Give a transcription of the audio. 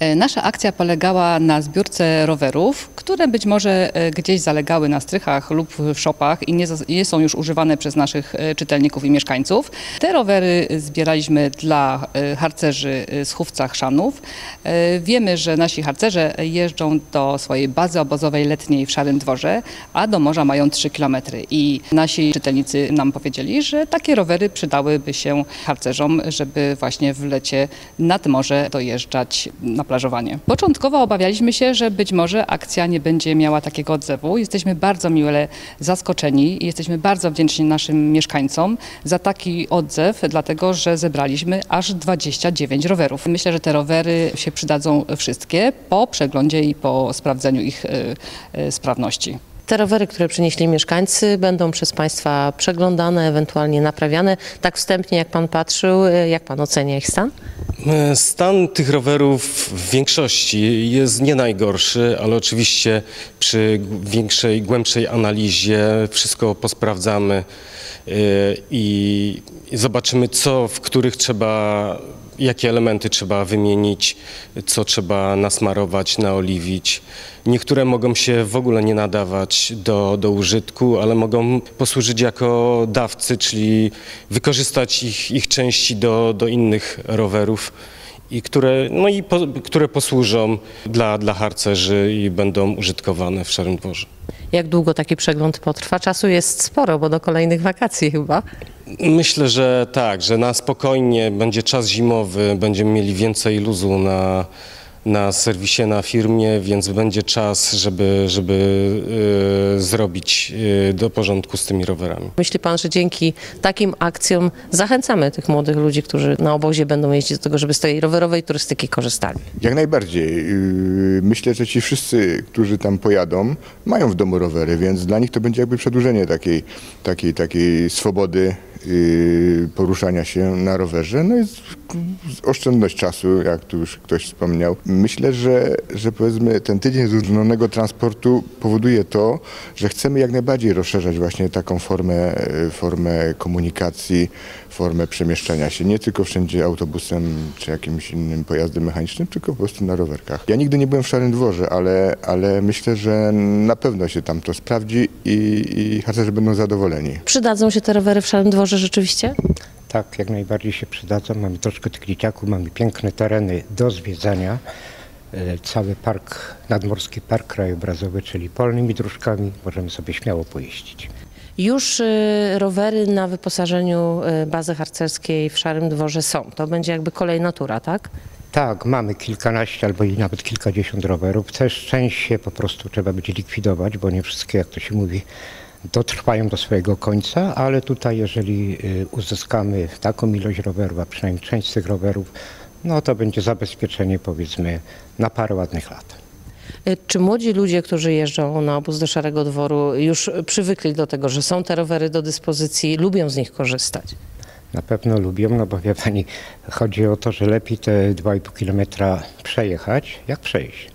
Nasza akcja polegała na zbiórce rowerów, które być może gdzieś zalegały na strychach lub w shopach i nie są już używane przez naszych czytelników i mieszkańców. Te rowery zbieraliśmy dla harcerzy z Hufca Chrzanów. Wiemy, że nasi harcerze jeżdżą do swojej bazy obozowej letniej w Szarym Dworze, a do morza mają 3 km. I nasi czytelnicy nam powiedzieli, że takie rowery przydałyby się harcerzom, żeby właśnie w lecie nad morze dojeżdżać na plażowanie. Początkowo obawialiśmy się, że być może akcja nie będzie miała takiego odzewu. Jesteśmy bardzo mile zaskoczeni i jesteśmy bardzo wdzięczni naszym mieszkańcom za taki odzew, dlatego że zebraliśmy aż 29 rowerów. Myślę, że te rowery się przydadzą wszystkie po przeglądzie i po sprawdzeniu ich sprawności. Te rowery, które przynieśli mieszkańcy, będą przez Państwa przeglądane, ewentualnie naprawiane. Tak wstępnie, jak Pan patrzył, jak Pan ocenia ich stan? Stan tych rowerów w większości jest nie najgorszy, ale oczywiście przy większej, głębszej analizie wszystko posprawdzamy i zobaczymy, w których jakie elementy trzeba wymienić, co trzeba nasmarować, naoliwić. Niektóre mogą się w ogóle nie nadawać do użytku, ale mogą posłużyć jako dawcy, czyli wykorzystać ich części do innych rowerów, które posłużą dla harcerzy i będą użytkowane w Szarym Dworze. Jak długo taki przegląd potrwa? Czasu jest sporo, bo do kolejnych wakacji chyba. Myślę, że tak, że na spokojnie będzie czas zimowy, będziemy mieli więcej luzu na serwisie, na firmie, więc będzie czas, żeby zrobić do porządku z tymi rowerami. Myśli Pan, że dzięki takim akcjom zachęcamy tych młodych ludzi, którzy na obozie będą jeździć do tego, żeby z tej rowerowej turystyki korzystali? Jak najbardziej. Myślę, że ci wszyscy, którzy tam pojadą, mają w domu rowery, więc dla nich to będzie jakby przedłużenie takiej swobody poruszania się na rowerze. No i oszczędność czasu, jak tu już ktoś wspomniał. Myślę, że powiedzmy ten tydzień zrównoważonego transportu powoduje to, że chcemy jak najbardziej rozszerzać właśnie taką formę komunikacji, formę przemieszczania się. Nie tylko wszędzie autobusem czy jakimś innym pojazdem mechanicznym, tylko po prostu na rowerkach. Ja nigdy nie byłem w Szarym Dworze, ale myślę, że na pewno się tam to sprawdzi i harcerze będą zadowoleni. Przydadzą się te rowery w Szarym Dworze rzeczywiście? Tak, jak najbardziej się przydadzą. Mamy troszkę tych dzieciaków, mamy piękne tereny do zwiedzania. Cały nadmorski park krajobrazowy, czyli polnymi dróżkami, możemy sobie śmiało pojeździć. Już rowery na wyposażeniu bazy harcerskiej w Szarym Dworze są. To będzie jakby kolejna tura, tak? Tak, mamy kilkanaście albo i nawet kilkadziesiąt rowerów. Też część się po prostu trzeba będzie likwidować, bo nie wszystkie, jak to się mówi, dotrwają do swojego końca, ale tutaj jeżeli uzyskamy taką ilość rowerów, a przynajmniej część z tych rowerów, no to będzie zabezpieczenie powiedzmy na parę ładnych lat. Czy młodzi ludzie, którzy jeżdżą na obóz do Szarego Dworu, już przywykli do tego, że są te rowery do dyspozycji, lubią z nich korzystać? Na pewno lubią, no bo wie Pani, chodzi o to, że lepiej te 2,5 kilometra przejechać, jak przejść.